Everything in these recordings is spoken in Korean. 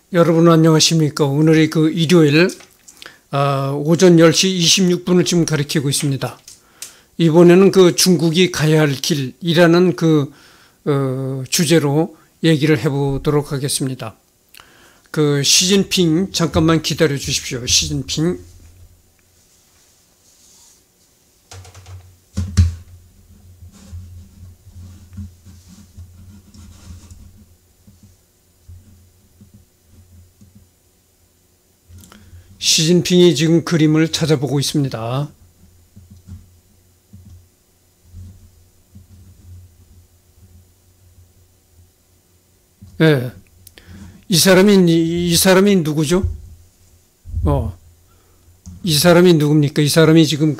여러분 안녕하십니까. 오늘이 일요일 오전 10시 26분을 지금 가리키고 있습니다. 이번에는 중국이 가야 할 길이라는 주제로 얘기를 해보도록 하겠습니다. 시진핑 잠깐만 기다려 주십시오. 시진핑. 시진핑이 지금 그림을 찾아보고 있습니다. 예. 이 사람이 누구죠? 이 사람이 누굽니까? 이 사람이 지금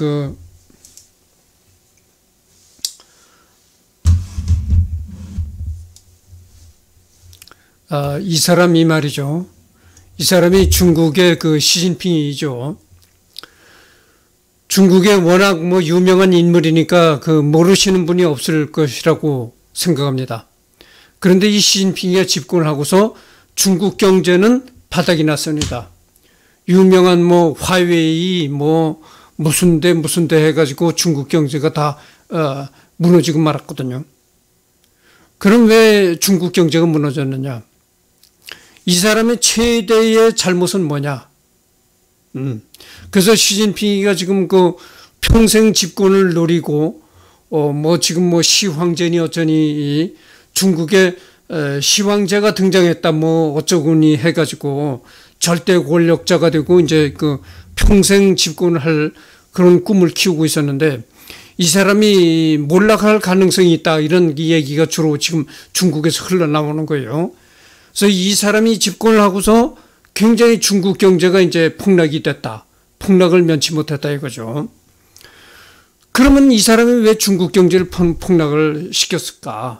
이 사람이 말이죠. 이 사람이 중국의 시진핑이죠. 중국에 워낙 유명한 인물이니까 모르시는 분이 없을 것이라고 생각합니다. 그런데 이 시진핑이 집권을 하고서 중국 경제는 바닥이 났습니다. 유명한 화웨이 무슨 데 해가지고 중국 경제가 다 무너지고 말았거든요. 그럼 왜 중국 경제가 무너졌느냐? 이 사람의 최대의 잘못은 뭐냐? 그래서 시진핑이가 지금 평생 집권을 노리고, 지금 시황제니 어쩌니, 중국에 시황제가 등장했다, 어쩌고니 해가지고, 절대 권력자가 되고, 이제 평생 집권을 할 그런 꿈을 키우고 있었는데, 이 사람이 몰락할 가능성이 있다, 이런 얘기가 주로 지금 중국에서 흘러나오는 거예요. 그래서 이 사람이 집권을 하고서 굉장히 중국 경제가 이제 폭락이 됐다. 폭락을 면치 못했다 이거죠. 그러면 이 사람이 왜 중국 경제를 폭락을 시켰을까?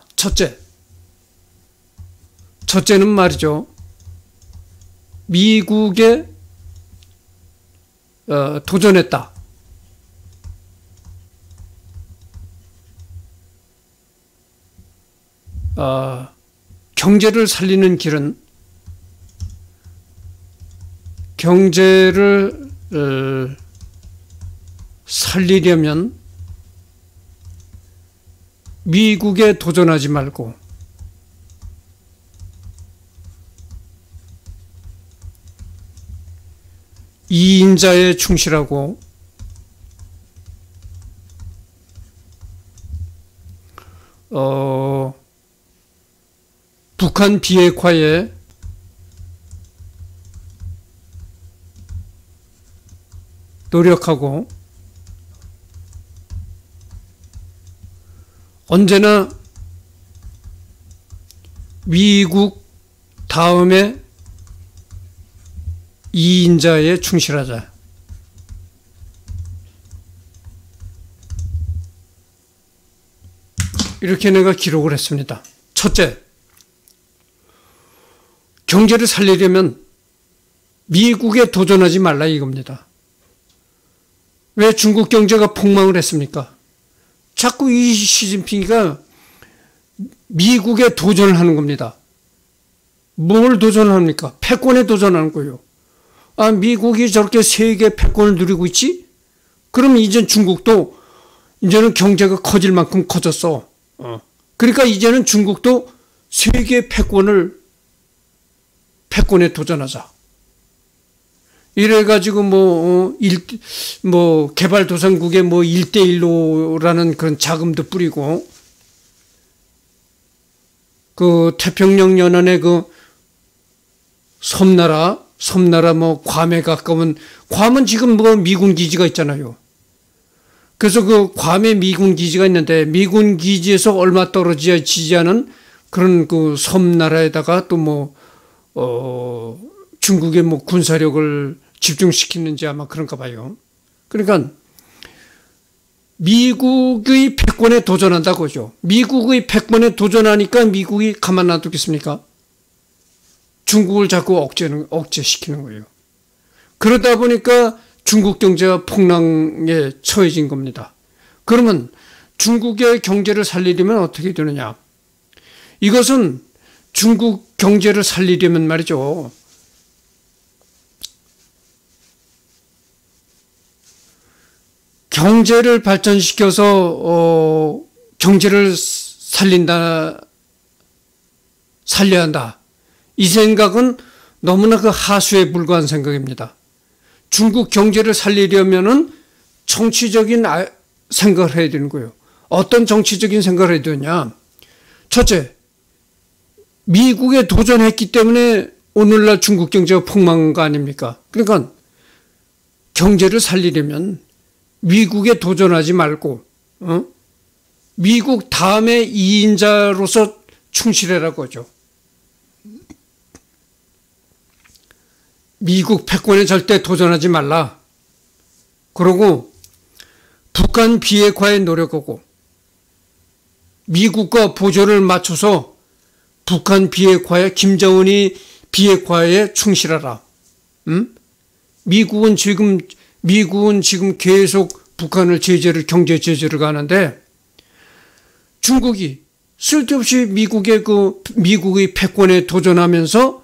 첫째는 말이죠. 미국에 도전했다. 경제를 살리는 길은 경제를 살리려면 미국에 도전하지 말고 이인자에 충실하고 북한 비핵화에 노력하고 언제나 미국 다음에 이인자에 충실하자. 이렇게 내가 기록을 했습니다. 첫째, 경제를 살리려면 미국에 도전하지 말라 이겁니다. 왜 중국 경제가 폭망을 했습니까? 자꾸 이 시진핑이가 미국에 도전을 하는 겁니다. 뭘 도전합니까? 패권에 도전하는 거예요. 미국이 저렇게 세계 패권을 누리고 있지? 그럼 이제 중국도 이제는 경제가 커질 만큼 커졌어. 그러니까 이제는 중국도 세계 패권에 도전하자. 이래가지고 개발도상국에 1대1로라는 그런 자금도 뿌리고, 태평양 연안의 섬나라 괌에 가까운, 괌은 지금 미군 기지가 있잖아요. 그래서 괌에 미군 기지가 있는데, 미군 기지에서 얼마 떨어지지 않은 그런 섬나라에다가 또 중국의 군사력을 집중시키는지 아마 그런가 봐요. 그러니까 미국의 패권에 도전한다고죠. 미국의 패권에 도전하니까 미국이 가만 놔두겠습니까? 중국을 자꾸 억제시키는 거예요. 그러다 보니까 중국 경제가 폭락에 처해진 겁니다. 그러면 중국의 경제를 살리려면 어떻게 되느냐? 이것은 중국 경제를 살리려면 말이죠. 경제를 발전시켜서 경제를 살려야 한다. 이 생각은 너무나 그 하수에 불과한 생각입니다. 중국 경제를 살리려면은 정치적인 생각을 해야 되는 거예요. 어떤 정치적인 생각을 해야 되냐? 첫째, 미국에 도전했기 때문에 오늘날 중국 경제가 폭망한 거 아닙니까? 그러니까 경제를 살리려면 미국에 도전하지 말고 미국 다음에 2인자로서 충실해라고 하죠. 미국 패권에 절대 도전하지 말라. 그러고 북한 비핵화에 노력하고 미국과 보조를 맞춰서 북한 비핵화에 김정은이 비핵화에 충실하라. 미국은 지금 계속 북한을 경제 제재를 가는데 중국이 쓸데없이 미국의 패권에 도전하면서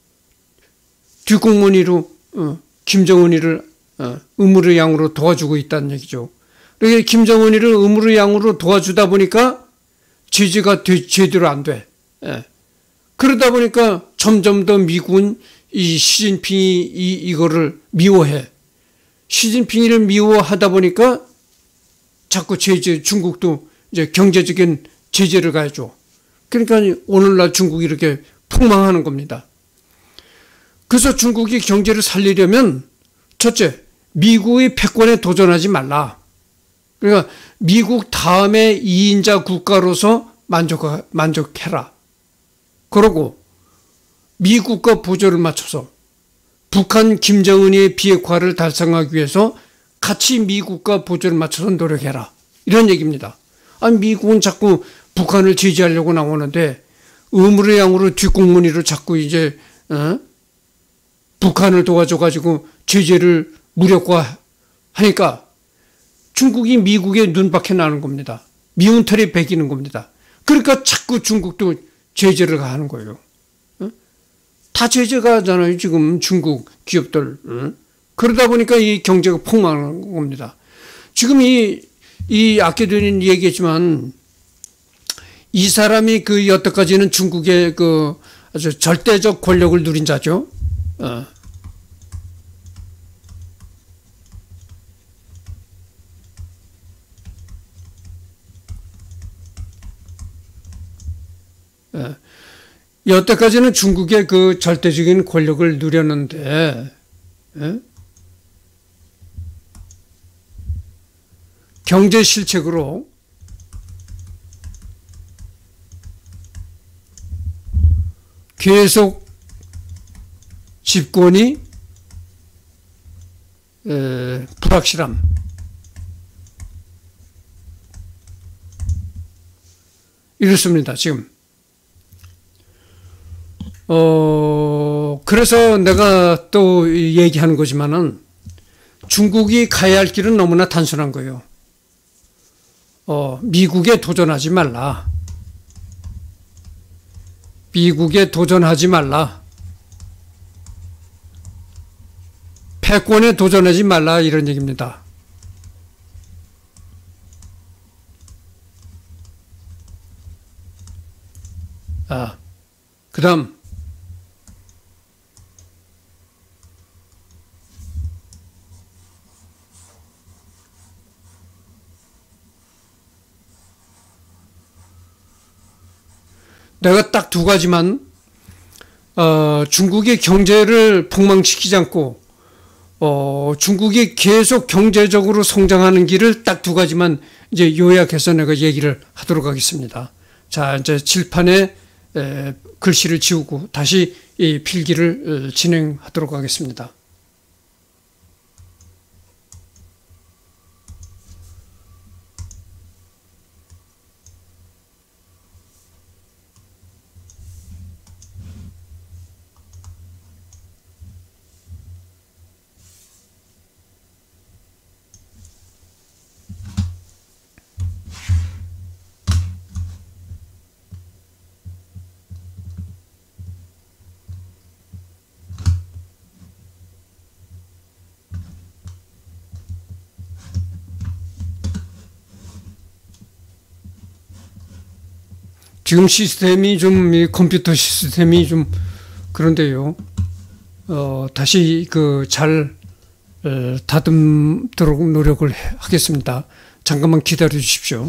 뒷공무니로 김정은이를 음으로 양으로 도와주고 있다는 얘기죠. 그러니까 김정은이를 음으로 양으로 도와주다 보니까 제재가 제대로 안 돼. 그러다 보니까 점점 더 미국은 이 시진핑이 이거를 미워해. 시진핑이를 미워하다 보니까 자꾸 중국도 이제 경제적인 제재를 가해줘. 그러니까 오늘날 중국이 이렇게 폭망하는 겁니다. 그래서 중국이 경제를 살리려면 첫째, 미국의 패권에 도전하지 말라. 그러니까 미국 다음에 2인자 국가로서 만족해라. 그러고 미국과 보조를 맞춰서 북한 김정은의 비핵화를 달성하기 위해서 같이 미국과 보조를 맞춰서 노력해라. 이런 얘기입니다. 아니, 미국은 자꾸 북한을 제재하려고 나오는데 음으로 양으로 뒷공무니로 자꾸 이제 북한을 도와줘가지고 제재를 무력화하니까 중국이 미국에 눈밖에 나는 겁니다. 미운 털이 베기는 겁니다. 그러니까 자꾸 중국도 제재를 가하는 거예요. 다 제재가 하잖아요. 지금 중국 기업들. 그러다 보니까 이 경제가 폭망하는 겁니다. 지금 아까 전에 얘기했지만 이 사람이 여태까지는 중국의 아주 절대적 권력을 누린 자죠. 여태까지는 중국의 절대적인 권력을 누렸는데, 경제 실책으로 계속 집권이 불확실함. 이렇습니다, 지금. 그래서 내가 또 얘기하는 거지만은 중국이 가야 할 길은 너무나 단순한 거예요. 미국에 도전하지 말라. 미국에 도전하지 말라. 패권에 도전하지 말라. 이런 얘기입니다. 그 다음. 내가 딱 두 가지만, 중국의 경제를 폭망시키지 않고, 중국이 계속 경제적으로 성장하는 길을 딱 두 가지만 이제 요약해서 내가 얘기를 하도록 하겠습니다. 자, 이제 칠판에 글씨를 지우고 다시 이 필기를 진행하도록 하겠습니다. 지금 시스템이 좀, 이 컴퓨터 시스템이 좀 그런데요. 다시 잘 다듬도록 노력을 하겠습니다. 잠깐만 기다려 주십시오.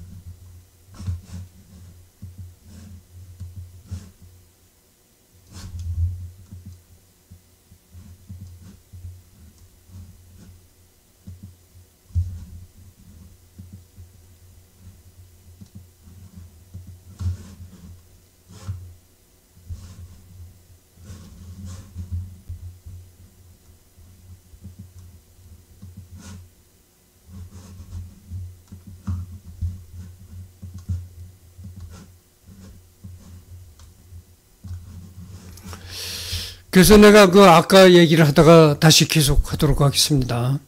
그래서 내가 아까 얘기를 하다가 다시 계속하도록 하겠습니다.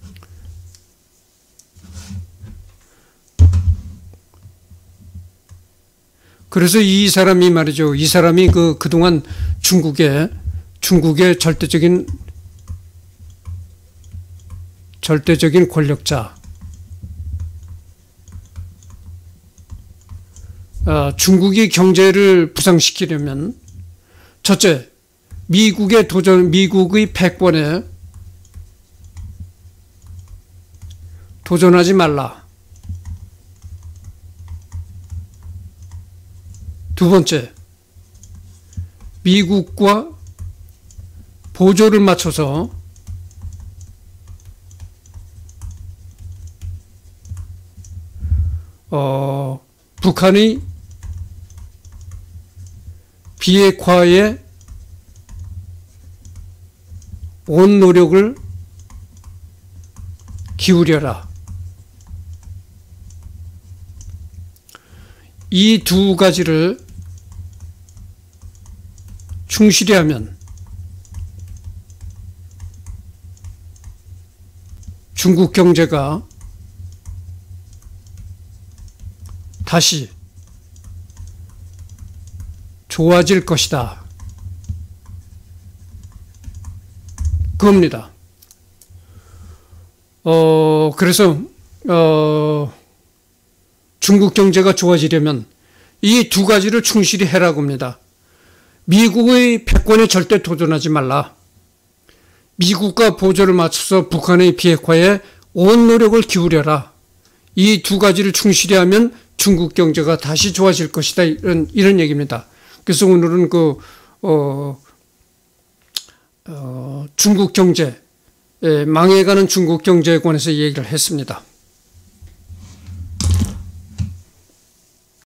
그래서 이 사람이 말이죠. 이 사람이 그동안 중국의 절대적인 권력자, 중국이 경제를 부상시키려면 첫째, 미국의 패권에 도전하지 말라. 두 번째, 미국과 보조를 맞춰서 북한의 비핵화에 온 노력을 기울여라. 이 두 가지를 충실히 하면 중국 경제가 다시 좋아질 것이다. 그겁니다. 그래서 중국 경제가 좋아지려면 이 두 가지를 충실히 해라고 합니다. 미국의 패권에 절대 도전하지 말라. 미국과 보조를 맞춰서 북한의 비핵화에 온 노력을 기울여라. 이 두 가지를 충실히 하면 중국 경제가 다시 좋아질 것이다. 이런 얘기입니다. 그래서 오늘은 중국 경제, 망해가는 중국 경제에 관해서 얘기를 했습니다.